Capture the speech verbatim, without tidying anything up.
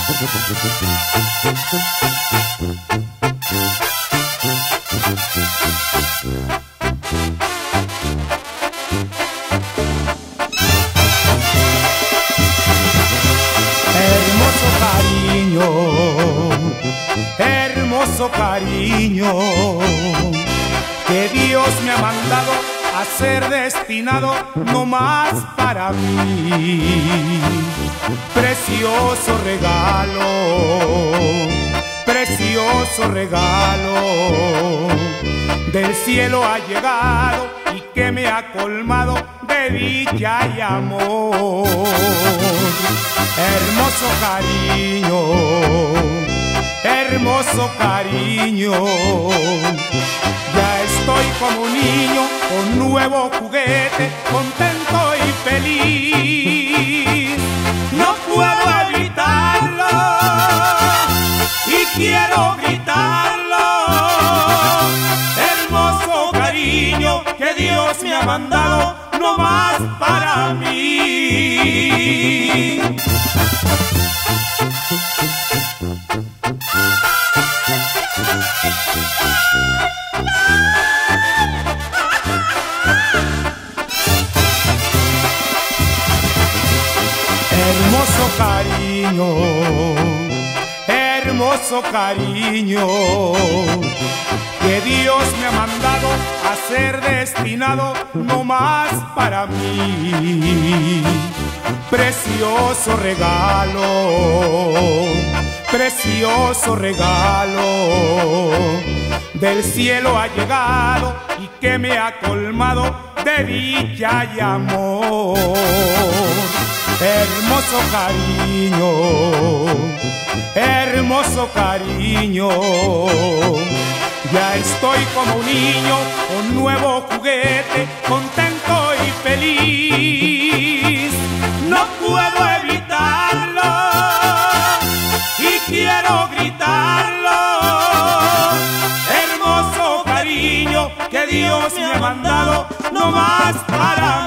Hermoso cariño, hermoso cariño, que Dios me ha mandado a ser destinado no más para mí. Precioso regalo, precioso regalo, del cielo ha llegado y que me ha colmado de dicha y amor. Hermoso cariño, hermoso cariño, ya estoy como un niño con nuevo juguete, contento y feliz. No puedo evitarlo y quiero gritarlo. Hermoso cariño que Dios me ha mandado no más para mí. Hermoso cariño, hermoso cariño, que Dios me ha mandado a ser destinado no más para mí. Precioso regalo, precioso regalo, del cielo ha llegado y que me ha colmado de dicha y amor. Hermoso cariño, hermoso cariño, ya estoy como un niño con nuevo juguete, contento y feliz. No puedo evitarlo y quiero gritarlo. Hermoso cariño que Dios me ha mandado no más para mí.